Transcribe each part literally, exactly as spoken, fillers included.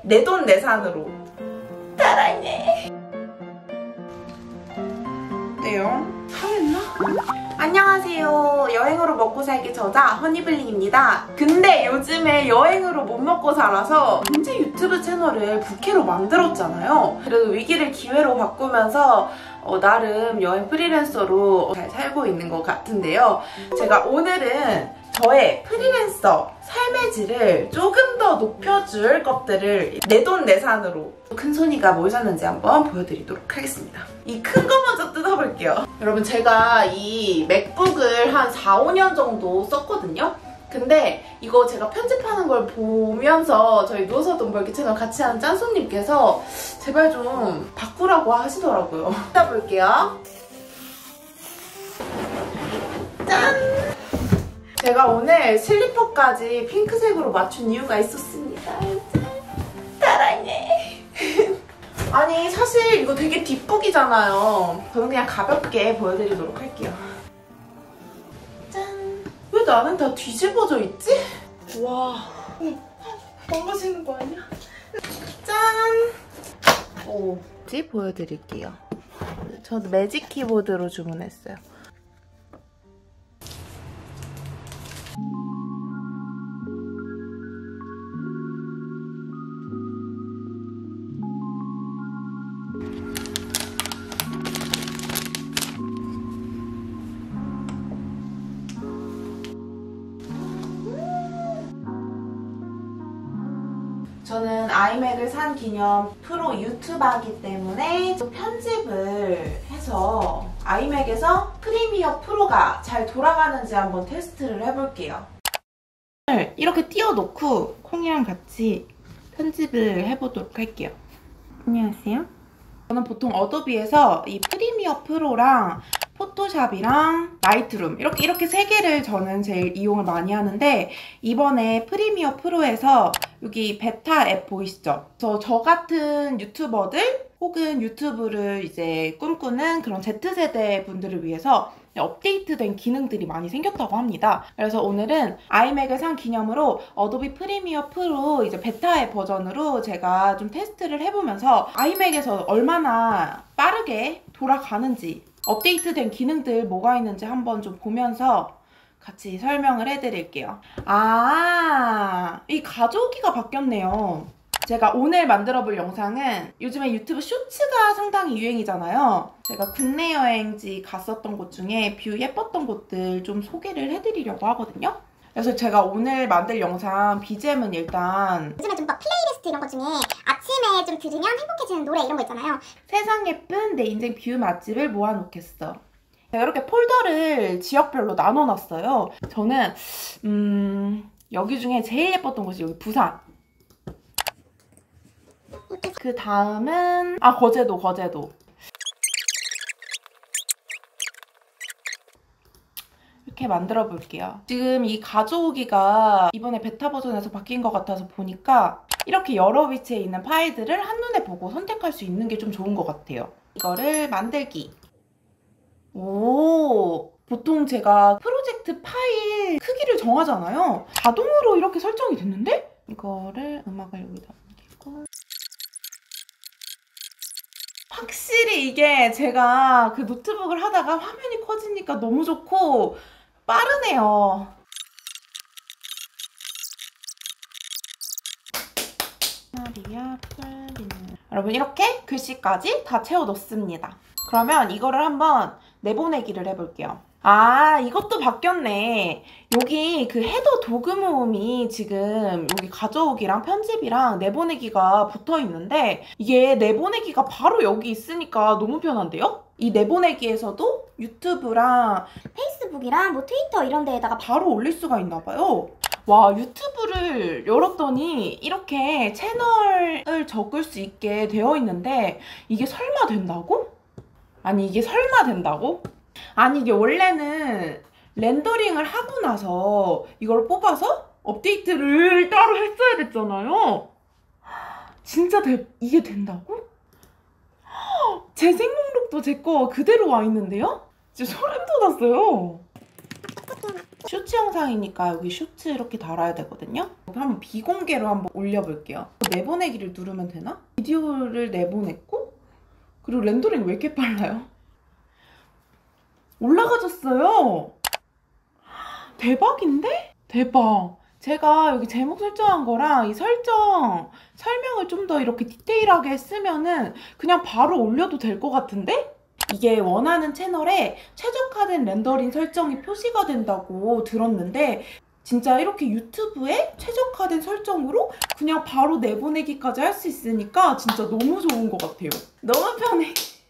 내돈내산으로 따라해. 어때요? 상했나? 안녕하세요. 여행으로 먹고 살기 저자 허니블링입니다. 근데 요즘에 여행으로 못 먹고 살아서 언제 유튜브 채널을 부캐로 만들었잖아요. 그래도 위기를 기회로 바꾸면서 어, 나름 여행 프리랜서로 잘 살고 있는 것 같은데요. 제가 오늘은 저의 프리랜서 삶의 질을 조금 더 높여줄 것들을 내돈내산으로 큰손이가 뭘 샀는지 한번 보여드리도록 하겠습니다. 이 큰 거 먼저 뜯어볼게요. 여러분, 제가 이 맥북을 한 사, 오 년 정도 썼거든요. 근데 이거 제가 편집하는 걸 보면서 저희 누워서 돈 벌기 채널 같이 하는 짠손님께서 제발 좀 바꾸라고 하시더라고요. 뜯어볼게요. 짠! 제가 오늘 슬리퍼까지 핑크색으로 맞춘 이유가 있었습니다. 따라해. 아니, 사실 이거 되게 뒷북이잖아요. 저는 그냥 가볍게 보여드리도록 할게요. 짠! 왜 나는 다 뒤집어져 있지? 와, 망가지는 거 아니야? 짠! 오, 지 보여드릴게요. 저도 매직 키보드로 주문했어요. 저는 아이맥을 산 기념 프로 유튜버이기 때문에 또 편집을 해서 아이맥에서 프리미어 프로가 잘 돌아가는지 한번 테스트를 해볼게요. 이렇게 띄워놓고 콩이랑 같이 편집을 해보도록 할게요. 안녕하세요. 저는 보통 어도비에서 이 프리미어 프로랑 포토샵이랑 라이트룸 이렇게 이렇게 세 개를 저는 제일 이용을 많이 하는데, 이번에 프리미어 프로에서 여기 베타 앱 보이시죠? 그래서 저 같은 유튜버들 혹은 유튜브를 이제 꿈꾸는 그런 Z세대 분들을 위해서 업데이트된 기능들이 많이 생겼다고 합니다. 그래서 오늘은 아이맥을 산 기념으로 어도비 프리미어 프로 이제 베타 앱 버전으로 제가 좀 테스트를 해보면서 아이맥에서 얼마나 빠르게 돌아가는지, 업데이트된 기능들 뭐가 있는지 한번 좀 보면서 같이 설명을 해드릴게요. 아, 이 가져오기가 바뀌었네요. 제가 오늘 만들어볼 영상은 요즘에 유튜브 쇼츠가 상당히 유행이잖아요. 제가 국내 여행지 갔었던 곳 중에 뷰 예뻤던 곳들 좀 소개를 해드리려고 하거든요. 그래서 제가 오늘 만들 영상 비지엠은 일단 요즘에 좀 막 플레이리스트 이런 것 중에 아침에 좀 들으면 행복해지는 노래 이런 거 있잖아요. 세상 예쁜 내 인생 뷰 맛집을 모아놓겠어. 제가 이렇게 폴더를 지역별로 나눠놨어요. 저는 음 여기 중에 제일 예뻤던 곳이 여기 부산. 그 다음은 아 거제도 거제도. 이렇게 만들어 볼게요. 지금 이 가져오기가 이번에 베타 버전에서 바뀐 것 같아서 보니까 이렇게 여러 위치에 있는 파일들을 한눈에 보고 선택할 수 있는 게 좀 좋은 것 같아요. 이거를 만들기. 오, 보통 제가 프로젝트 파일 크기를 정하잖아요. 자동으로 이렇게 설정이 됐는데? 이거를 음악을 여기다 옮기고. 확실히 이게 제가 그 노트북을 하다가 화면이 커지니까 너무 좋고 빠르네요. 마리아 풀리는. 여러분, 이렇게 글씨까지 다 채워 넣습니다. 그러면 이거를 한번 내보내기를 해볼게요. 아, 이것도 바뀌었네. 여기 그 헤더 도구 모음이 지금 여기 가져오기랑 편집이랑 내보내기가 붙어 있는데, 이게 내보내기가 바로 여기 있으니까 너무 편한데요? 이 내보내기에서도 유튜브랑 페이스북이랑 뭐 트위터 이런 데에다가 바로 올릴 수가 있나 봐요. 와, 유튜브를 열었더니 이렇게 채널을 적을 수 있게 되어 있는데 이게 설마 된다고? 아니, 이게 설마 된다고? 아니, 이게 원래는 렌더링을 하고 나서 이걸 뽑아서 업데이트를 따로 했어야 됐잖아요. 진짜 대, 이게 된다고? 제 생목록도 제 거 그대로 와 있는데요? 진짜 소름 돋았어요. 쇼츠 영상이니까 여기 쇼츠 이렇게 달아야 되거든요. 여기 한번 비공개로 한번 올려볼게요. 내보내기를 누르면 되나? 비디오를 내보냈고 그리고 렌더링이 왜 이렇게 빨라요? 올라가졌어요. 대박인데? 대박. 제가 여기 제목 설정한 거랑 이 설정 설명을 좀 더 이렇게 디테일하게 했으면은 그냥 바로 올려도 될 것 같은데? 이게 원하는 채널에 최적화된 렌더링 설정이 표시가 된다고 들었는데 진짜 이렇게 유튜브에 최적화된 설정으로 그냥 바로 내보내기까지 할 수 있으니까 진짜 너무 좋은 것 같아요. 너무 편해.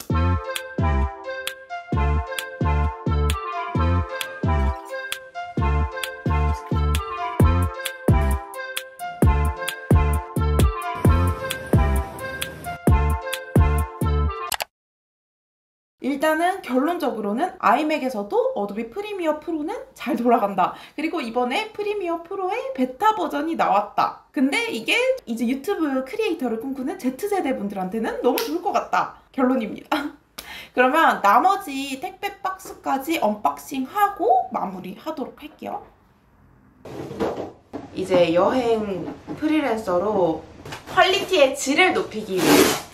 일단은 결론적으로는 아이맥에서도 어도비 프리미어 프로는 잘 돌아간다. 그리고 이번에 프리미어 프로의 베타 버전이 나왔다. 근데 이게 이제 유튜브 크리에이터를 꿈꾸는 Z세대 분들한테는 너무 좋을 것 같다. 결론입니다. 그러면 나머지 택배 박스까지 언박싱하고 마무리하도록 할게요. 이제 여행 프리랜서로 퀄리티의 질을 높이기 위해서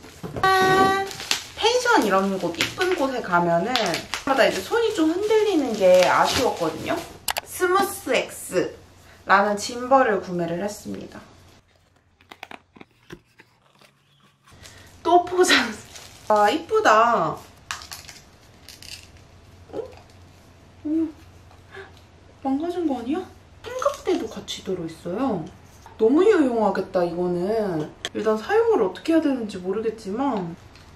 펜션 이런 곳, 이쁜 곳에 가면은 마다 이제 손이 좀 흔들리는 게 아쉬웠거든요. 스무스 X라는 짐벌을 구매를 했습니다. 또 포장. 아, 이쁘다. 어? 음. 망가진 거 아니야? 삼각대도 같이 들어있어요. 너무 유용하겠다, 이거는. 일단 사용을 어떻게 해야 되는지 모르겠지만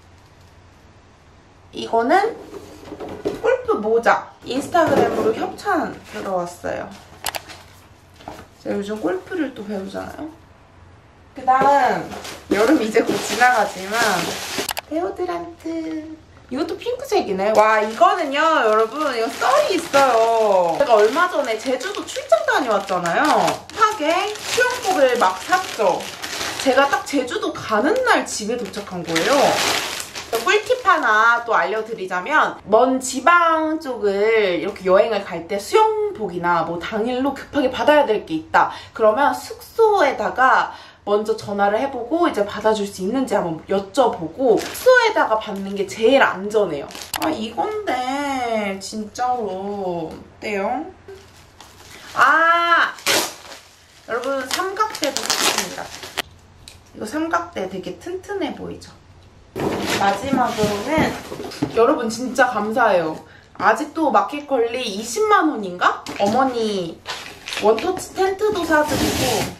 이거는 골프 모자. 인스타그램으로 협찬 들어왔어요. 제가 요즘 골프를 또 배우잖아요. 그 다음 여름 이제 곧 지나가지만 데오드란트. 이것도 핑크색이네. 와, 이거는요 여러분 이거 썰이 있어요. 제가 얼마 전에 제주도 출장 다녀왔잖아요. 급하게 수영복을 막 샀죠. 제가 딱 제주도 가는 날 집에 도착한 거예요. 꿀팁 하나 또 알려드리자면 먼 지방 쪽을 이렇게 여행을 갈 때 수영복이나 뭐 당일로 급하게 받아야 될 게 있다. 그러면 숙소에다가 먼저 전화를 해보고 이제 받아줄 수 있는지 한번 여쭤보고 숙소에다가 받는 게 제일 안전해요. 아, 이건데 진짜로 어때요? 아! 여러분 삼각대도 샀습니다. 이거 삼각대 되게 튼튼해 보이죠? 마지막으로는 여러분 진짜 감사해요. 아직도 마켓컬리 이십만 원인가? 어머니 원터치 텐트도 사드리고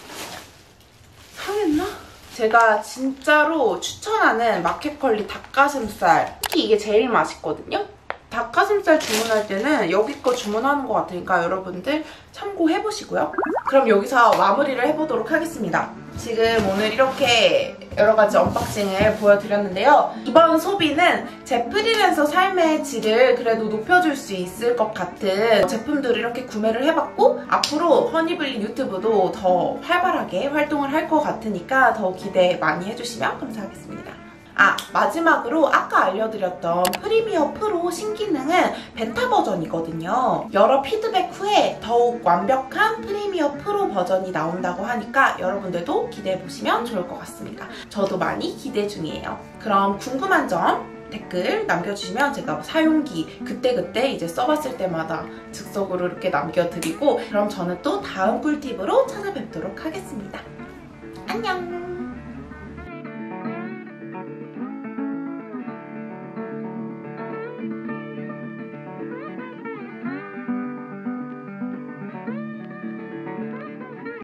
상했나? 제가 진짜로 추천하는 마켓컬리 닭가슴살. 특히 이게 제일 맛있거든요? 닭가슴살 주문할 때는 여기 거 주문하는 것 같으니까 여러분들 참고해보시고요. 그럼 여기서 마무리를 해보도록 하겠습니다. 지금 오늘 이렇게 여러 가지 언박싱을 보여드렸는데요. 이번 소비는 제 프리랜서 삶의 질을 그래도 높여줄 수 있을 것 같은 제품들을 이렇게 구매를 해봤고 앞으로 허니블리 유튜브도 더 활발하게 활동을 할 것 같으니까 더 기대 많이 해주시면 감사하겠습니다. 아, 마지막으로 아까 알려드렸던 프리미어 프로 신기능은 베타 버전이거든요. 여러 피드백 후에 더욱 완벽한 프리미어 프로 버전이 나온다고 하니까 여러분들도 기대해보시면 좋을 것 같습니다. 저도 많이 기대 중이에요. 그럼 궁금한 점 댓글 남겨주시면 제가 사용기 그때그때 이제 써봤을 때마다 즉석으로 이렇게 남겨드리고 그럼 저는 또 다음 꿀팁으로 찾아뵙도록 하겠습니다. 안녕!